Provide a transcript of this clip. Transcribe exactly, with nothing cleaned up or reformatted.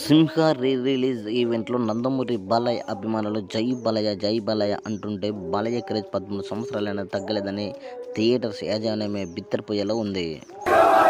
సింహ re release ఈవెంట్లో నందమూరి బాలయ్య అభిమానులు జై బాలయ్య జై బాలయ్య అంటుంటే బాలయ్య క్రేజ్ పదమూడు సంవత్సరాలైనా తగ్గలేదని థియేటర్స్ యాజమాన్యమే బిత్తరపోయేలా ఉంది.